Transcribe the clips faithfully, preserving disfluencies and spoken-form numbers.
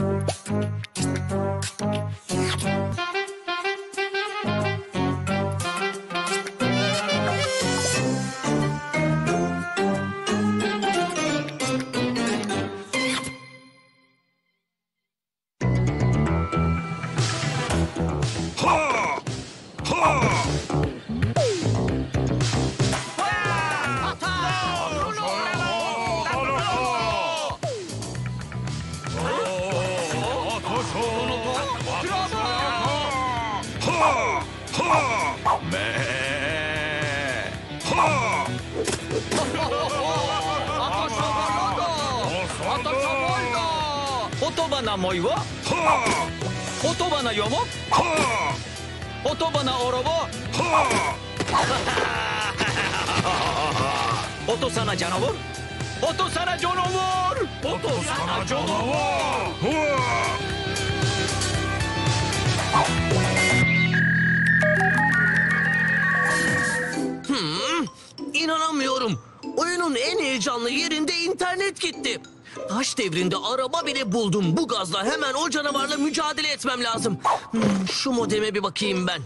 Otobana moywa? Otobana yomo? Otobana orobo? Otosana canavar? Otosana canavar! Otosana canavar! Hmm, inanamıyorum. Oyunun en heyecanlı yerinde internet gitti. Taş devrinde araba bile buldum. Bu gazla hemen o canavarla mücadele etmem lazım. Hmm, şu modeme bir bakayım ben.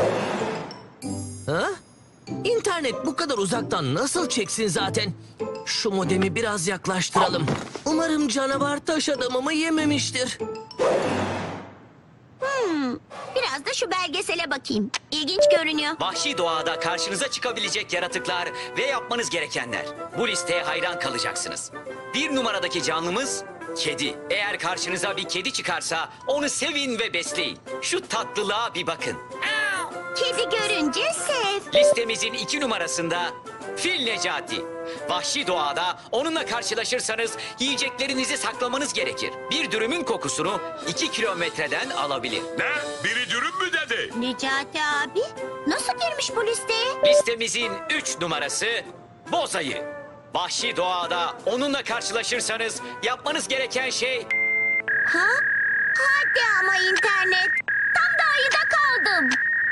Ha? İnternet bu kadar uzaktan nasıl çeksin zaten? Şu modemi biraz yaklaştıralım. Umarım canavar taş adamımı yememiştir. Hmm, biraz da şu belgesele bakayım. İlginç görünüyor. Vahşi doğada karşınıza çıkabilecek yaratıklar ve yapmanız gerekenler. Bu listeye hayran kalacaksınız. Bir numaradaki canlımız kedi. Eğer karşınıza bir kedi çıkarsa onu sevin ve besleyin. Şu tatlılığa bir bakın. Kedi görünce sev. Listemizin iki numarasında Fil Necati. Vahşi doğada onunla karşılaşırsanız yiyeceklerinizi saklamanız gerekir. Bir dürümün kokusunu iki kilometreden alabilir. Ne? Biri dürüm mü dedi? Necati abi nasıl girmiş bu listeye? Listemizin üç numarası Bozayı. Vahşi doğada onunla karşılaşırsanız yapmanız gereken şey... Ha? Hadi ama internet. Tam da ayıda kaldım.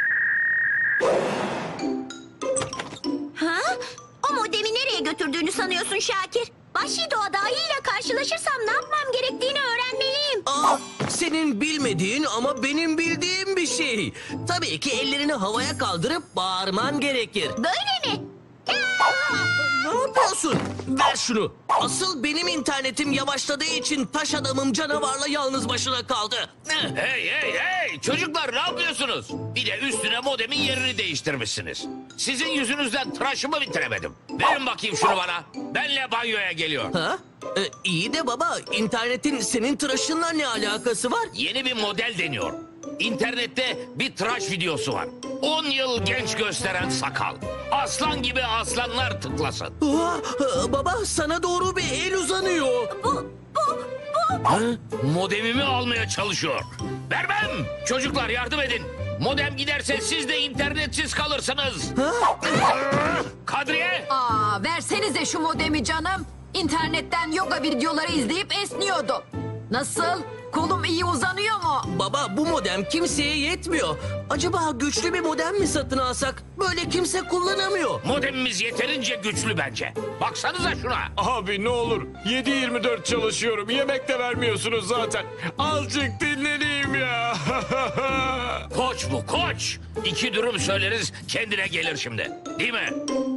Ha? O modemi nereye götürdüğünü sanıyorsun Şakir? Vahşi doğada ayıyla karşılaşırsam ne yapmam gerektiğini öğrenmeliyim. Aa, senin bilmediğin ama benim bildiğim bir şey. Tabii ki ellerini havaya kaldırıp bağırman gerekir. Böyle mi? Ne yapıyorsun? Ver şunu. Asıl benim internetim yavaşladığı için taş adamım canavarla yalnız başına kaldı. Hey hey hey! Çocuklar ne yapıyorsunuz? Bir de üstüne modemin yerini değiştirmişsiniz. Sizin yüzünüzden tıraşımı bitiremedim. Verin bakayım şunu bana. Benle banyoya geliyor. Ha? Ee, iyi de baba, internetin senin tıraşınla ne alakası var? Yeni bir model deniyor. İnternette bir tıraş videosu var. on yıl genç gösteren sakal. Aslan gibi aslanlar tıklasın. Aa, e, baba, sana doğru bir el uzanıyor. Bu, bu, bu. Ha? Modemimi almaya çalışıyor. Vermem! Çocuklar yardım edin. Modem giderse siz de internetsiz kalırsınız. Kadriye! Aa, versenize şu modemi canım. İnternetten yoga videoları izleyip esniyordum. Nasıl? Kolum iyi uzanıyor mu? Baba, bu modem kimseye yetmiyor. Acaba güçlü bir modem mi satın alsak? Böyle kimse kullanamıyor. Modemimiz yeterince güçlü bence. Baksanıza şuna. Abi ne olur. yedi yirmi dört çalışıyorum. Yemek de vermiyorsunuz zaten. Azıcık dinleneyim ya. Koç bu koç. İki dürüm söyleriz kendine gelir şimdi. Değil mi?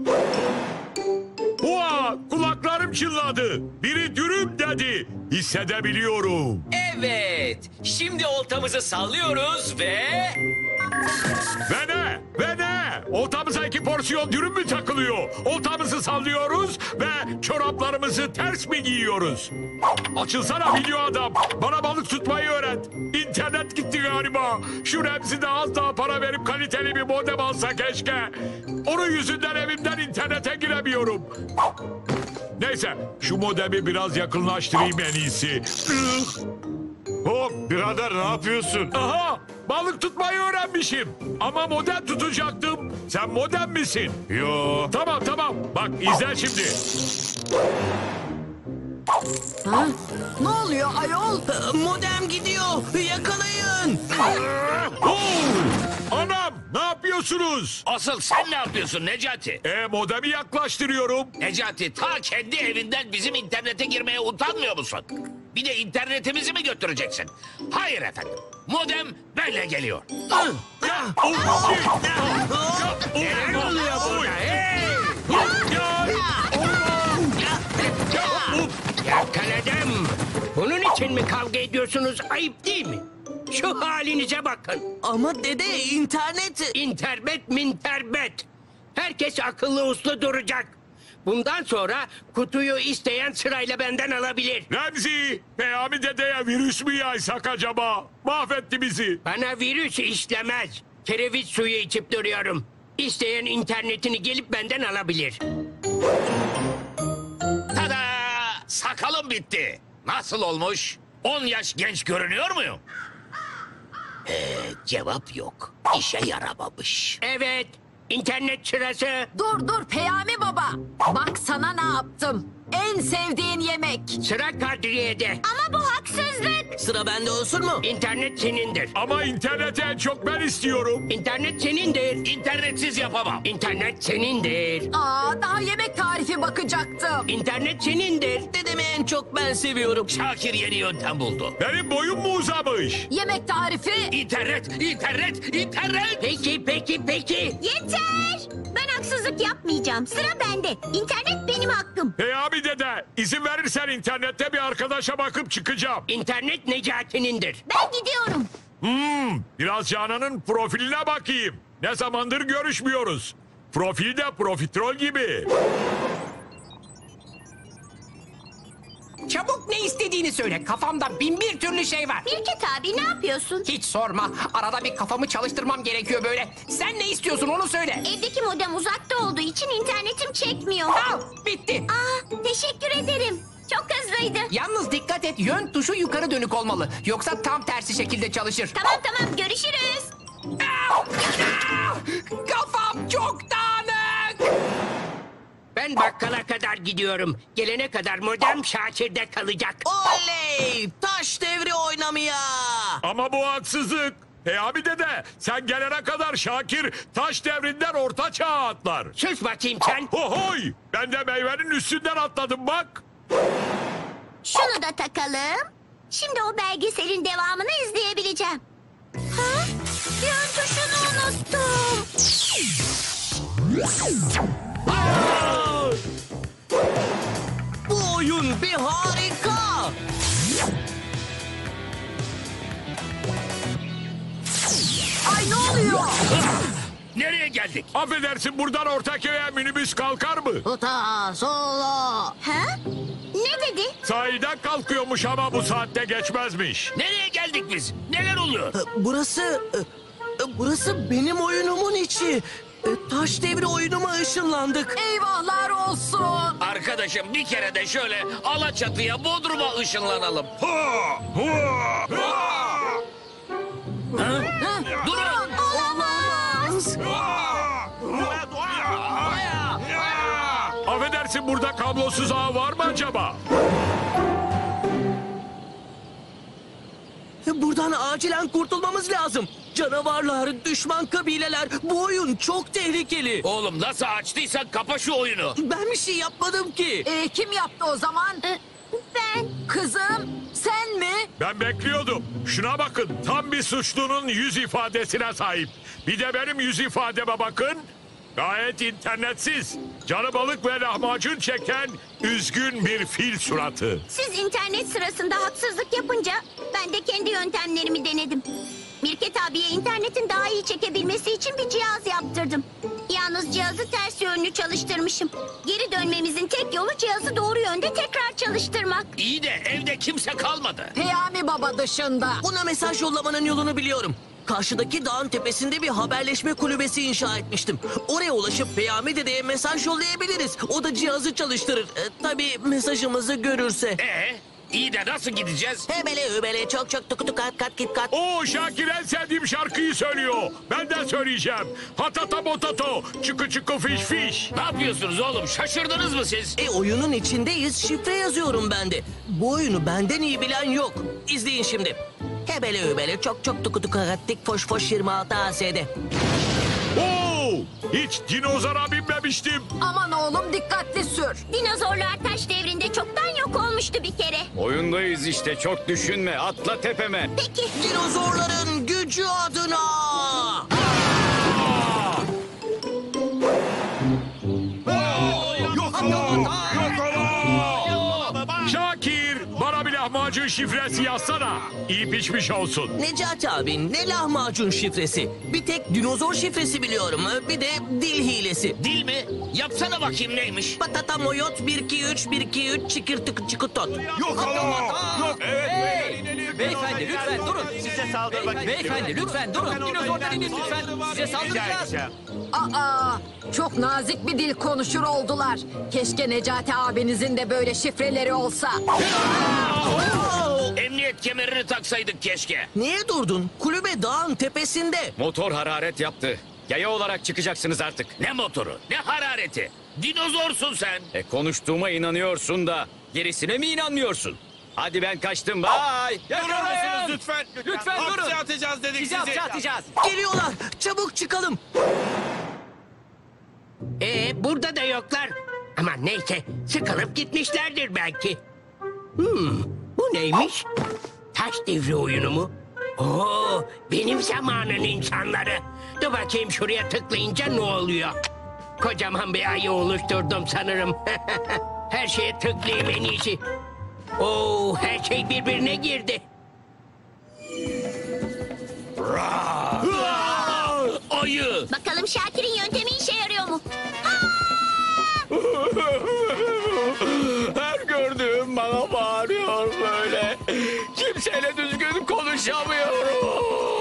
Oha, kulaklarım çınladı. Biri dürüm dedi. Hissedebiliyorum. Evet, şimdi oltamızı sallıyoruz ve... Ve ne? Ve ne? Oltamıza iki porsiyon dürüm mü takılıyor? Oltamızı sallıyoruz ve çoraplarımızı ters mi giyiyoruz? Açılsana video adam. Bana balık tutmayı öğret. İnternet gitti galiba. Şu Remzi'de az daha para verip kaliteli bir modem alsa keşke. Onun yüzünden evimden internete giremiyorum. Neyse, şu modemi biraz yakınlaştırayım en iyisi. Hop, birader ne yapıyorsun? Aha, balık tutmayı öğrenmişim. Ama modem tutacaktım. Sen modem misin? Yo. Tamam tamam, bak izle şimdi. Ha? Ne oluyor ayol? Ee, Modem gidiyor. Yakalayın. Oo! Anam, ne yapıyorsunuz? Asıl sen ne yapıyorsun Necati? E modemi yaklaştırıyorum. Necati ta kendi evinden bizim internete girmeye utanmıyor musun? Bir de internetimizi mi götüreceksin? Hayır efendim. Modem benle geliyor. Neler oluyor burada? Yakaladım. Bunun için mi kavga ediyorsunuz? Ayıp değil mi? Şu halinize bakın. Ama dede internet... İnterbet minterbet. Herkes akıllı uslu duracak. Bundan sonra kutuyu isteyen sırayla benden alabilir. Remzi, Peyami dedeye virüs mü yaysak acaba? Mahvetti bizi. Bana virüs işlemez. Kereviz suyu içip duruyorum. İsteyen internetini gelip benden alabilir. Tada! Sakalım bitti. Nasıl olmuş? on yaş genç görünüyor muyum? Ee, cevap yok. İşe yaramamış. Evet, internet sırası. Dur dur Peyami baba. Bak sana ne yaptım. En sevdiğin yemek. Sıra Kadriye'de. Ama bu haksızlık. Sıra bende olsun mu? İnternet senindir. Ama interneti en çok ben istiyorum. İnternet senindir. İnternetsiz yapamam. İnternet senindir. Aa daha yemek tarifi bakacaktım. İnternet senindir. Dedemi en çok ben seviyorum. Şakir yeni yöntem buldu. Benim boyum mu uzamış? Yemek tarifi. İnternet, internet, internet. Peki, peki, peki. Yeter. Ben haksızlık yapmayacağım. Sıra bende. İnternet benim hakkım. Peyami dede, izin verirsen internette bir arkadaşa bakıp çıkacağım. İnternet Necati'nindir. Ben gidiyorum. Hmm, biraz Canan'ın profiline bakayım. Ne zamandır görüşmüyoruz. Profili de profiterol gibi. Çabuk ne istediğini söyle. Kafamda bin bir türlü şey var. Mirket abi ne yapıyorsun? Hiç sorma. Arada bir kafamı çalıştırmam gerekiyor böyle. Sen ne istiyorsun onu söyle. Evdeki modem uzakta olduğu için internetim çekmiyor. Al, bitti. Aa, teşekkür ederim. Çok hızlıydı. Yalnız dikkat et, yön tuşu yukarı dönük olmalı. Yoksa tam tersi şekilde çalışır. Tamam tamam görüşürüz. Au! Au! Kafam çok dağınık. Ben bakkala kadar gidiyorum. Gelene kadar modem Şakir'de kalacak. Oley! Taş devri oynamaya! Ama bu haksızlık. Peyami dede, sen gelene kadar Şakir taş devrinden orta çağa atlar. Sus bakayım sen. Hohoy! Ben de meyvenin üstünden atladım bak. Şunu da takalım. Şimdi o belgeselin devamını izleyebileceğim. Ha? Yön tuşunu unuttum. Bu oyun bir harika! Ay ne oluyor? Nereye geldik? Affedersin, buradan Ortaköy'e minibüs kalkar mı? Uta solo. Ha? Ne dedi? Sahiden kalkıyormuş ama bu saatte geçmezmiş. Nereye geldik biz? Neler oluyor? E, Burası... e, e, Burası benim oyunumun içi. E, Taş devri oyunuma ışınlandık. Eyvahlar olsun. Arkadaşım bir kere de şöyle Alaçatı'ya, Bodrum'a ışınlanalım. Durun! Olamaz. Affedersin, burada kablosuz ağ var mı acaba? E, Buradan acilen kurtulmamız lazım. Canavarlar, düşman kabileler. Bu oyun çok tehlikeli. Oğlum nasıl açtıysan kapa şu oyunu. Ben bir şey yapmadım ki. Ee, kim yaptı o zaman? Ee, Ben... Kızım sen mi? Ben bekliyordum. Şuna bakın, tam bir suçlunun yüz ifadesine sahip. Bir de benim yüz ifademe bakın. Gayet internetsiz. Canı balık ve lahmacun çeken üzgün bir fil suratı. Siz internet sırasında haksızlık yapınca ben de kendi yöntemlerimi denedim. Mirket abiye internetin daha iyi çekebilmesi için bir cihaz yaptırdım. Yalnız cihazı ters yönlü çalıştırmışım. Geri dönmemizin tek yolu cihazı doğru yönde tekrar çalıştırmak. İyi de evde kimse kalmadı. Peyami baba dışında. Ona mesaj yollamanın yolunu biliyorum. Karşıdaki dağın tepesinde bir haberleşme kulübesi inşa etmiştim. Oraya ulaşıp Peyami dedeye mesaj yollayabiliriz. O da cihazı çalıştırır. E, tabii mesajımızı görürse. Ee, iyi de nasıl gideceğiz? Hebele hübele çok çok tuku tuku kat kat git kat. Oo, Şakir en sevdiğim şarkıyı söylüyor. Ben de söyleyeceğim. Hatata botato, çıkı çıkı fiş fiş. Ne yapıyorsunuz oğlum? Şaşırdınız mı siz? E oyunun içindeyiz, şifre yazıyorum ben de. Bu oyunu benden iyi bilen yok. İzleyin şimdi. Hebele hübele çok çok tuku tuku kat tik foş foş yirmi altı A S'de. Oo, Hiç dinozora binmemiştim. Aman oğlum dikkatli sür. Dinozorlar taş devrinde çoktan yok olmuştu bir kere. Oyundayız işte, çok düşünme. Atla tepeme. Peki Dinozorların gücü adına. Şakir, bana bir lahmacun şifresi yazsana. İyi pişmiş olsun. Necati abi ne lahmacun şifresi? Bir tek dinozor şifresi biliyorum. Bir de dil hilesi. Dil mi? Yapsana bakayım neymiş? Patata moyot bir iki üç bir iki üç çıkır tık çıkıtot. Beyefendi lütfen durun. Size saldırmak Beyefendi lütfen durun. Dinozorlar inin lütfen. Size saldıracağız. Aa, çok nazik bir dil konuşur oldular. Keşke Necati abinizin de böyle şifreleri olsa. Emniyet kemerini taksaydık keşke. Niye durdun? Kulübe dağın tepesinde. Motor hararet yaptı. Yaya olarak çıkacaksınız artık. Ne motoru, ne harareti. Dinozorsun sen. E konuştuğuma inanıyorsun da gerisine mi inanmıyorsun? Hadi ben kaçtım. Bye. Yakalayın. lütfen? Lütfen durun. Hapse atacağız dedik Sizi hapse atacağız. Geliyorlar. Çabuk çıkalım. Ee, burada da yoklar. Ama neyse, sıkılıp gitmişlerdir belki. Hmm, bu neymiş? Taş devri oyunu mu? Oo, benim zamanın insanları. Dur bakayım şuraya tıklayınca ne oluyor? Kocaman bir ayı oluşturdum sanırım. Her şeye tıklayayım en iyisi. Oo, her şey birbirine girdi. Ayı. bakalım Şakir'in yöntemi işe yarıyor mu? Her gördüğüm bana bağırıyor böyle. Kimseyle düzgün konuşamıyorum.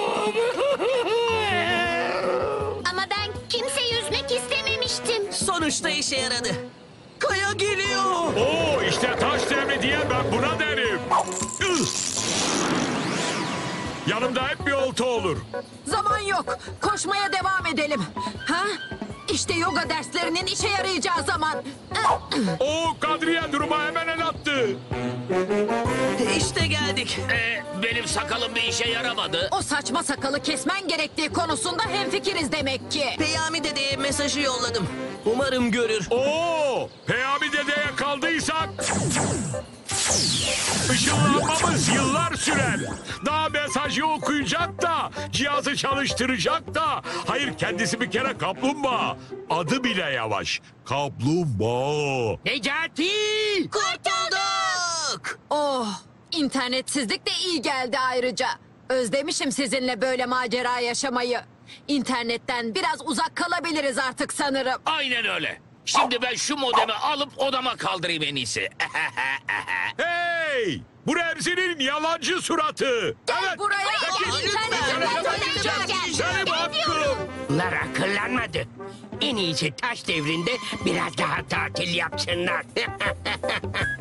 Ama ben kimseyi üzmek istememiştim. Sonuçta işe yaradı. Kaya geliyor. Oo, işte taş devri diye ben buna derim. Üh! Yanımda hep bir olta olur. Zaman yok. Koşmaya devam edelim. Ha? İşte yoga derslerinin işe yarayacağı zaman. Oo, Kadriye duruma hemen el attı. İşte geldik. Ee, benim sakalım bir işe yaramadı. O saçma sakalı kesmen gerektiği konusunda hemfikiriz demek ki. Peyami dedeye mesajı yolladım. Umarım görür. Oo, Peyami dedeye kaldıysak... Işınlanmamız yıllar sürer. Daha mesajı okuyacak da, cihazı çalıştıracak da. Hayır, kendisi bir kere kaplumbağa. Adı bile yavaş. Kaplumbağa. Necati! Kurtulduk. Oh, internetsizlik de iyi geldi ayrıca. Özlemişim sizinle böyle macera yaşamayı. İnternetten biraz uzak kalabiliriz artık sanırım. Aynen öyle. Şimdi ben şu modemi alıp odama kaldırayım en iyisi. Hey! Bu Remzi'nin yalancı suratı. Gel buraya. Çekil. İnternetten Benim Benim hakkım. Bunlar akıllanmadı. En iyisi taş devrinde biraz daha tatil yapsınlar.